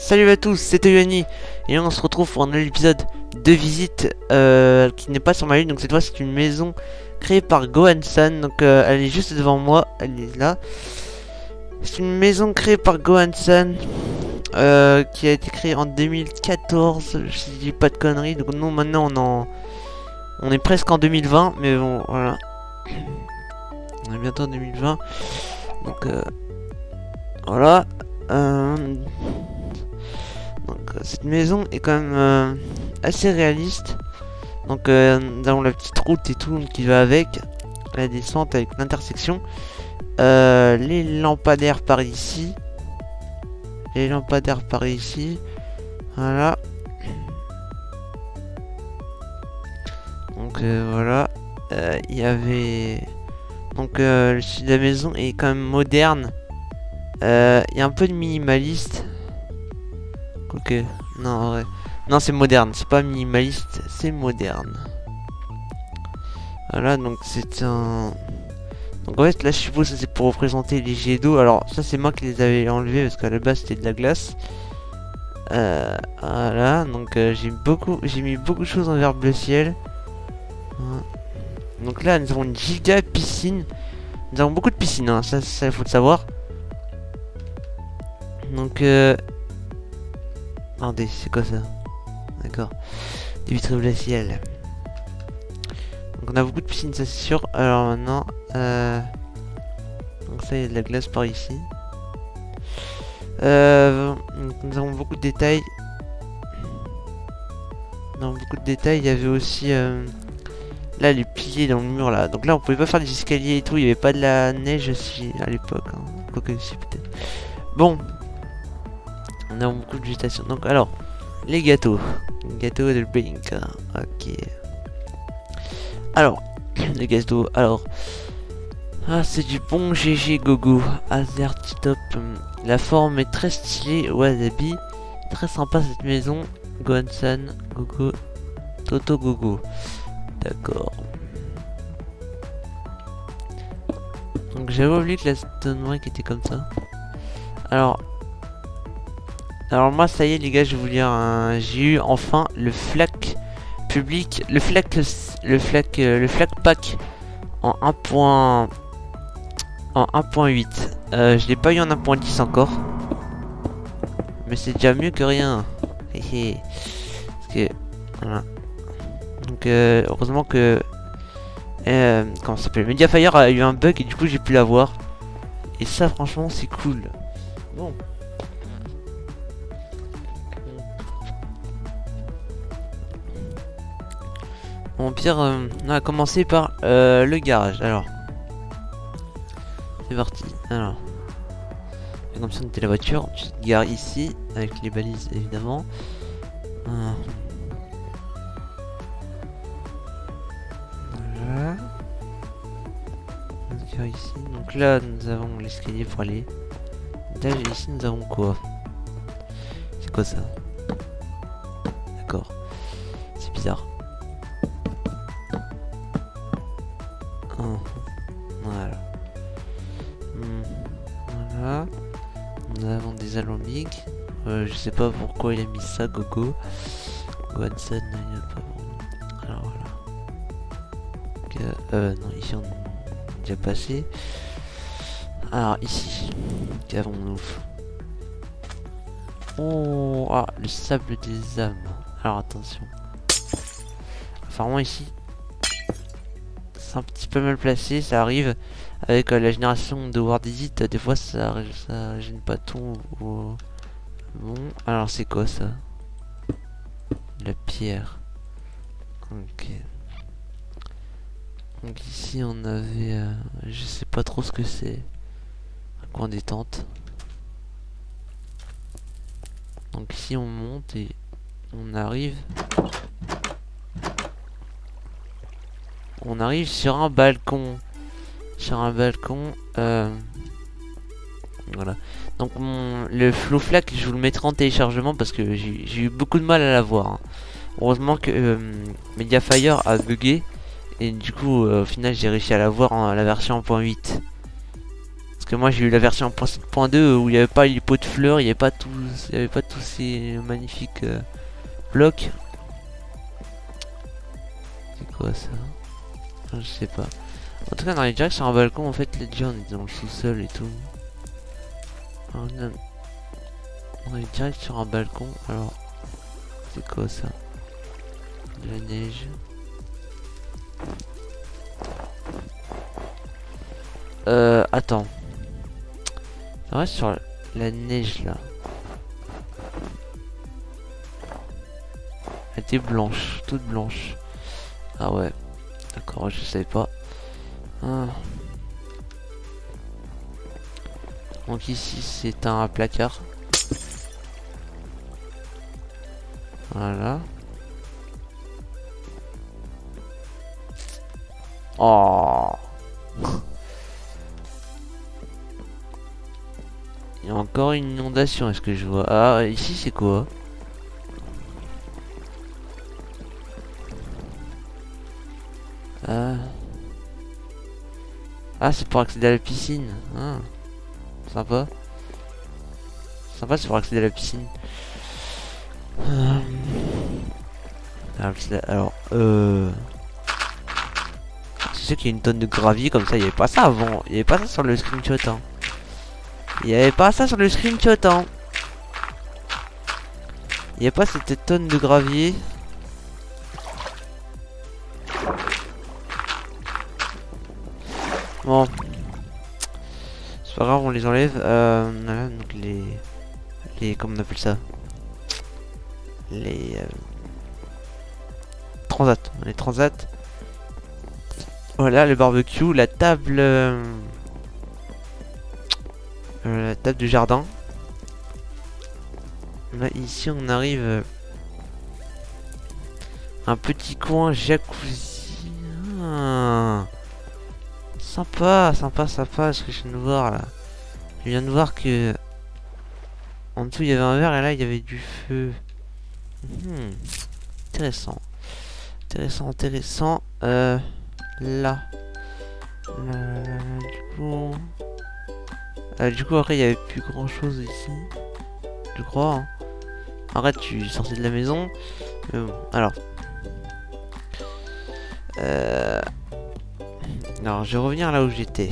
Salut à tous, c'est Toyoni et on se retrouve pour un nouvel épisode de visite qui n'est pas sur ma lune. Donc cette fois c'est une maison créée par Gohansan. Donc elle est juste devant moi, elle est là. C'est une maison créée par Gohansan qui a été créée en 2014, je dis pas de conneries. Donc nous maintenant on est presque en 2020, mais bon voilà. On est bientôt en 2020. Donc voilà. Donc cette maison est quand même assez réaliste. Donc nous avons la petite route et tout qui va avec, la descente avec l'intersection, les lampadaires par ici, voilà. Donc voilà, il y avait donc le style de la maison est quand même moderne. Il y a un peu de minimaliste. Ok, non, en vrai. Non, c'est moderne, c'est pas minimaliste, c'est moderne. Voilà, donc c'est un... Donc en fait, là, je suppose que c'est pour représenter les jets d'eau. Alors, ça, c'est moi qui les avais enlevés, parce qu'à la base, c'était de la glace. Voilà, donc j'ai mis beaucoup de choses en vert bleu ciel. Voilà. Donc là, nous avons une giga piscine. Nous avons beaucoup de piscines, hein, ça, il faut le savoir. Donc, attendez, c'est quoi ça? D'accord. Des vitres bleu ciel. Donc on a beaucoup de piscines, ça c'est sûr. Alors maintenant, donc ça il y a de la glace par ici. Donc, nous avons beaucoup de détails. Il y avait aussi là les piliers dans le mur là. Donc là on pouvait pas faire des escaliers et tout. Il y avait pas de la neige aussi à l'époque. Hein. Quoique si peut-être. Bon. On a beaucoup de végétation. Donc alors, les gâteaux. Gâteaux de Blink. Ok. Alors, les gâteaux. Alors, c'est du bon GG Gogo. Azertitop. La forme est très stylée. Wasabi. Très sympa cette maison. Gohansan. Gogo. Toto Gogo. D'accord. Donc j'avais oublié que la stonework était comme ça. Alors moi ça y est les gars, je vais vous dire, j'ai eu enfin le flac public, le flac pack en 1.8. Je l'ai pas eu en 1.10 encore, mais c'est déjà mieux que rien. Parce que voilà. Donc heureusement que comment ça s'appelle, Mediafire a eu un bug et du coup j'ai pu l'avoir. Et ça franchement c'est cool. Bon. Bon, pire, on va commencer par le garage. Alors, c'est parti. Alors, et comme ça, on était la voiture. Tu te gares ici avec les balises, évidemment. Voilà. On se gare ici. Donc là, nous avons l'escalier pour aller. Là, ici, nous avons quoi? C'est quoi ça? D'accord. C'est bizarre. Voilà. Voilà. Nous avons des alambics. Je sais pas pourquoi il a mis ça, Gogo. Gohansan, il a pas bon. Alors voilà. Non, ici on est déjà passé. Alors ici, qu'avons-nous? Oh, ah, le sable des âmes. Alors attention. Apparemment ici, un petit peu mal placé, ça arrive avec la génération de World Edit, des fois ça gêne pas tout. Bon, alors c'est quoi ça? La pierre. Ok. Donc ici on avait, je sais pas trop ce que c'est, un coin détente. Donc ici on monte et on arrive. On arrive sur un balcon. Voilà. Donc le flow flac, je vous le mettrai en téléchargement parce que j'ai eu beaucoup de mal à l'avoir. Hein. Heureusement que Mediafire a bugué et du coup au final j'ai réussi à l'avoir en la version 1.8. Parce que moi j'ai eu la version 1.7.2 où il n'y avait pas les pots de fleurs, il n'y avait pas tous ces magnifiques blocs. C'est quoi ça? Je sais pas. En tout cas, on arrive direct sur un balcon. En fait, là déjà on est dans le sous-sol et tout. Alors, on est direct sur un balcon. Alors, c'est quoi ça? De la neige. Attends. Ça reste sur la neige là. Elle était blanche, toute blanche. Ah ouais. D'accord, je savais pas. Ah. Donc ici c'est un placard. Voilà. Oh. Il y a encore une inondation, est-ce que je vois? Ah, ici c'est quoi? Ah, c'est pour accéder à la piscine. Ah, sympa. Sympa, c'est pour accéder à la piscine. Alors, je sais qu'il y a une tonne de gravier comme ça. Il n'y avait pas ça avant. Il n'y avait pas ça sur le screenshot. Hein. Il n'y avait pas ça sur le screenshot. Hein. Il n'y a pas cette tonne de gravier. Bon. C'est pas grave, on les enlève. Voilà, donc les... Comment on appelle ça? Les... Transat. Les transats. Voilà, le barbecue, la table... la table du jardin. Là, ici, on arrive... un petit coin jacuzzi. Ah. Sympa, sympa, sympa, ce que je viens de voir là. Je viens de voir que... En dessous, il y avait un verre et là, il y avait du feu. Intéressant. Intéressant, intéressant. Là. Du coup, après, il n'y avait plus grand chose ici. Je crois. Hein. Arrête, tu sortais de la maison. Bon, alors. Alors, je vais revenir là où j'étais.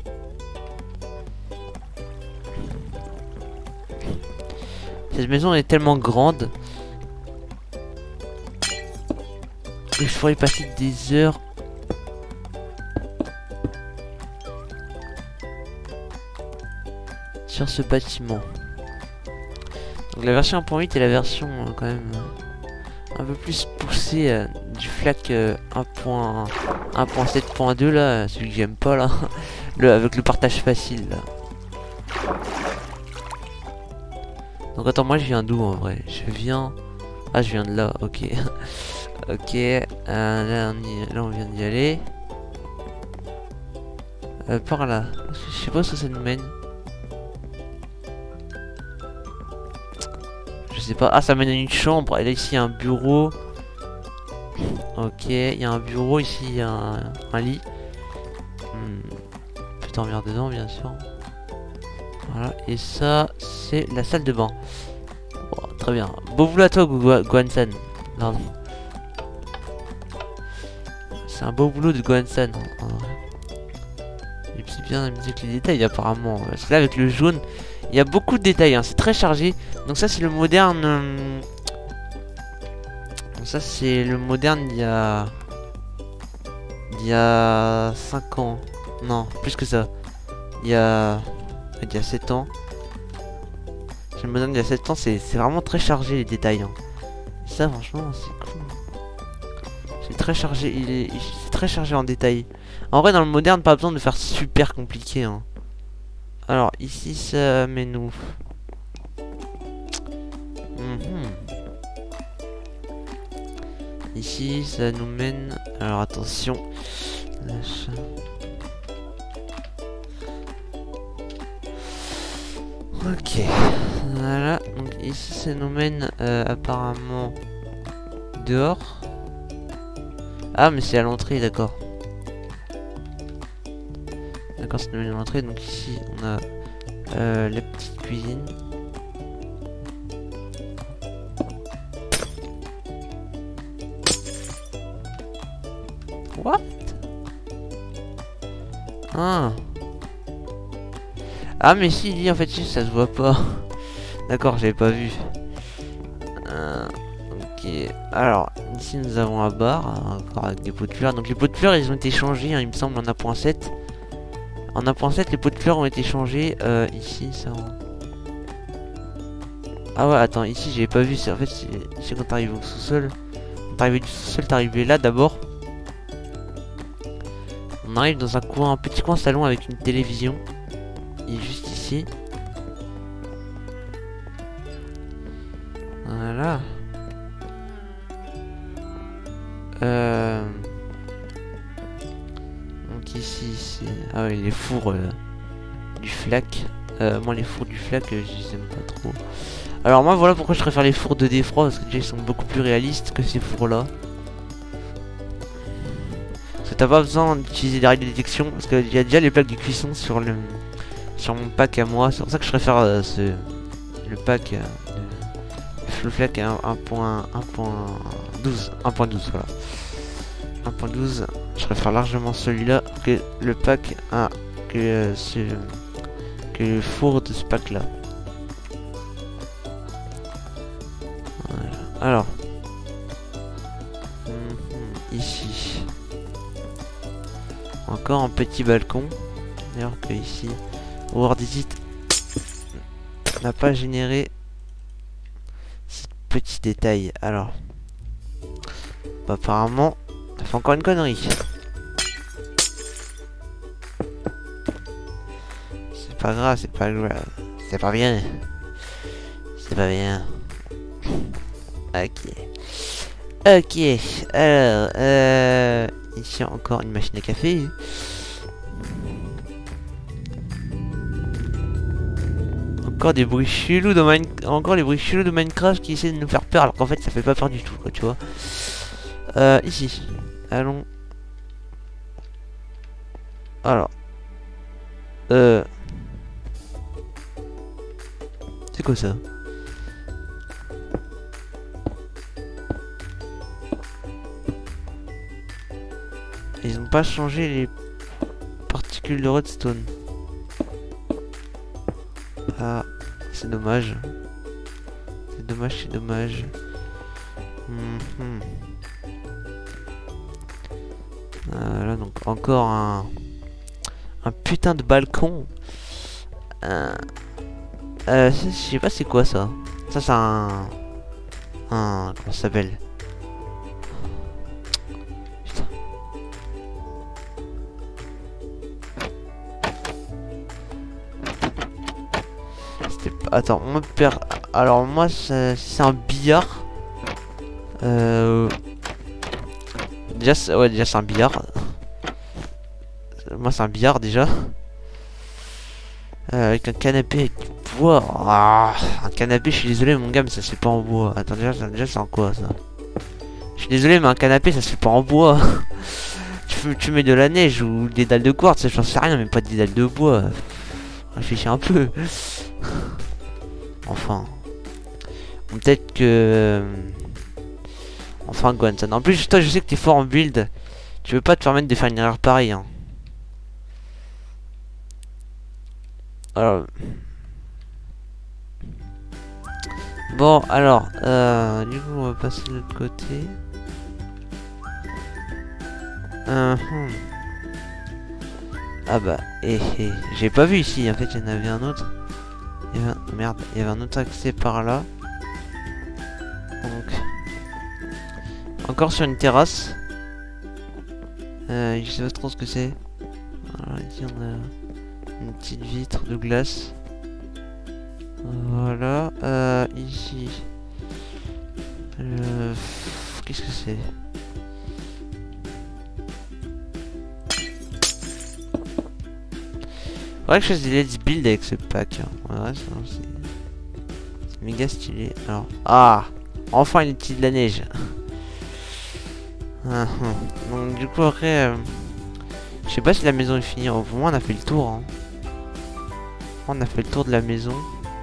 Cette maison est tellement grande que je pourrais y passer des heures. Sur ce bâtiment. Donc la version 1.8 est la version quand même un peu plus poussée du FLAC 1.7.2 là, celui que j'aime pas là, avec le partage facile là. Donc attends, moi je viens d'où en vrai? Je viens... Ah, je viens de là, ok. Ok, là on vient d'y aller. Par là, je sais pas où ça nous mène. Je sais pas. Ah, ça mène à une chambre. Et là, ici, il y a un bureau. Ok, il y a un bureau. Ici, il y a un lit. On peut dormir dedans, bien sûr. Voilà. Et ça, c'est la salle de bain. Oh, très bien. Beau boulot à toi, Gohan-san. C'est un beau boulot de Gohan-san. Et puis, bien avec les détails, apparemment. Parce que là, avec le jaune... Il y a beaucoup de détails, hein. C'est très chargé. Donc ça c'est le moderne. Donc ça c'est le moderne il y a 5 ans. Non, plus que ça. Il y a 7 ans. C'est le moderne il y a 7 ans, c'est vraiment très chargé les détails. Hein. Ça franchement c'est cool. C'est très chargé, c'est très chargé en détails. En vrai dans le moderne pas besoin de faire super compliqué. Hein. Alors ici ça mène où? Ici ça nous mène... Alors attention. Ok. Voilà. Donc ici ça nous mène apparemment dehors. Ah mais c'est à l'entrée, d'accord. D'accord, c'est le menu d'entrée. Donc ici, on a la petite cuisine. What? Ah. Ah mais si, il dit en fait si, ça se voit pas. D'accord, j'avais pas vu. Ok, alors ici nous avons un bar, encore avec des pots de fleurs. Donc les pots de fleurs ils ont été changés, hein, il me semble en 1.7. En 1.7 les pots de fleurs ont été changés. Ici ça... Ah ouais, attends, ici j'avais pas vu, en fait c'est quand t'arrives au sous-sol. Quand t'arrives du sous-sol, t'arrives là d'abord. On arrive dans un coin, un petit coin salon avec une télévision. Il est juste ici. Voilà. Donc ici. Ah oui, les fours du flac. Moi les fours du flac, je les aime pas trop. Alors moi voilà pourquoi je préfère les fours de défroid, parce que déjà ils sont beaucoup plus réalistes que ces fours là. Parce que t'as pas besoin d'utiliser des règles de détection, parce qu'il y a déjà les plaques de cuisson sur mon pack à moi. C'est pour ça que je préfère le pack le flac à 1.12 voilà. 1.12, je préfère largement celui-là que le pack que le four de ce pack là. Voilà. Alors ici encore un petit balcon, d'ailleurs que ici WorldEdit n'a pas généré ce petit détail. Alors bah, apparemment ça fait encore une connerie. C'est pas grave, c'est pas grave. C'est pas bien. C'est pas bien. Ok. Ok. Alors, ici encore une machine à café. Encore des bruits chelous de encore les bruits chelous de Minecraft qui essaient de nous faire peur alors qu'en fait ça fait pas peur du tout, quoi, tu vois. Ici. Allons. Alors. C'est quoi ça? Ils ont pas changé les particules de redstone. Ah, c'est dommage. C'est dommage, c'est dommage. Là donc encore un putain de balcon. Je sais pas c'est quoi ça. Ça c'est un comment ça s'appelle? Putain. C'était pas... Attends, on perd. Alors moi c'est un billard. Déjà c'est un billard. Moi c'est un billard déjà. Avec un canapé avec du bois. Ah, un canapé, je suis désolé mon gars mais ça se fait pas en bois. Attends déjà c'est en quoi ça? Je suis désolé mais un canapé ça se fait pas en bois. tu mets de la neige ou des dalles de quartz, j'en sais rien mais pas des dalles de bois. Réfléchis un peu. Enfin. Peut-être que... Enfin Gohanson. En plus toi je sais que t'es fort en build. Tu veux pas te permettre de faire une erreur pareille hein. Alors... Bon alors du coup on va passer de l'autre côté. Ah bah j'ai pas vu ici en fait il y en avait un autre. Merde, il y avait un autre accès par là. Donc encore sur une terrasse. Je sais pas trop ce que c'est. Alors ici on a une petite vitre de glace. Voilà. Ici. Qu'est-ce que c'est? Faudrait que je fasse des let's build avec ce pack. Hein. Ouais, c'est méga stylé. Alors. Ah! Enfin une petite de la neige. Donc du coup après. Je Je sais pas si la maison est finie. Au moins on a fait le tour. Hein. On a fait le tour de la maison.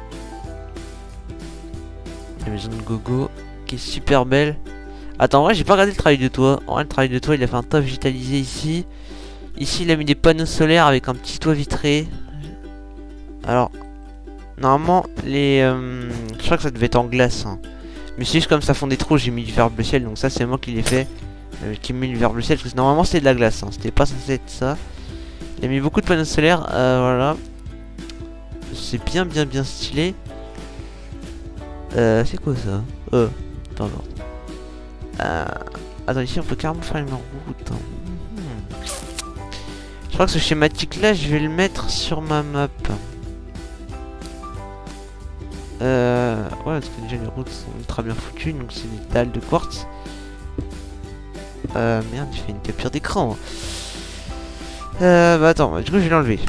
La maison de Gogo qui est super belle. Attends, en vrai j'ai pas regardé le travail de toit. En vrai le travail de toit il a fait un toit végétalisé ici. Ici il a mis des panneaux solaires avec un petit toit vitré. Alors normalement les je crois que ça devait être en glace hein. Mais c'est juste comme ça fondait trop, j'ai mis du verre bleu ciel. Donc ça c'est moi qui l'ai fait, qui ai mis du verre bleu ciel. Parce que normalement c'était de la glace hein. C'était pas censé être ça. Il a mis beaucoup de panneaux solaires, voilà. C'est bien stylé. C'est quoi ça? Attends. Attends, ici on peut carrément faire une route. Hein. Je crois que ce schématique là, je vais le mettre sur ma map. Ouais, parce que déjà les routes sont ultra bien foutues, donc c'est des dalles de quartz. Merde, j'ai fait une capture d'écran. Bah attends, du coup je vais l'enlever.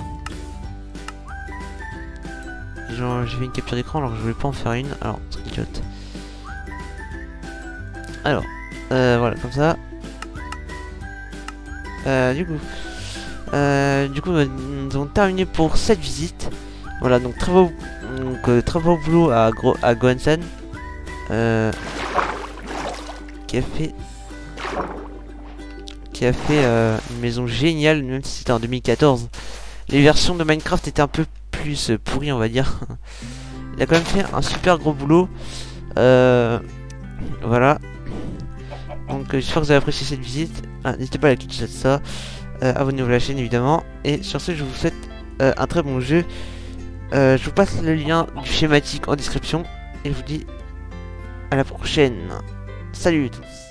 J'ai fait une capture d'écran alors que je voulais pas en faire une. Alors, screenshot. Alors, voilà, comme ça. Du coup, nous avons terminé pour cette visite. Voilà, donc très beau boulot à Gohan-san. Qui a fait une maison géniale, même si c'était en 2014. Les versions de Minecraft étaient un peu plus pourries, on va dire. Il a quand même fait un super gros boulot. Voilà. Donc j'espère que vous avez apprécié cette visite. N'hésitez pas à liker ça. Abonnez-vous à la chaîne évidemment. Et sur ce, je vous souhaite un très bon jeu. Je vous passe le lien du schématique en description. Et je vous dis à la prochaine. Salut tous.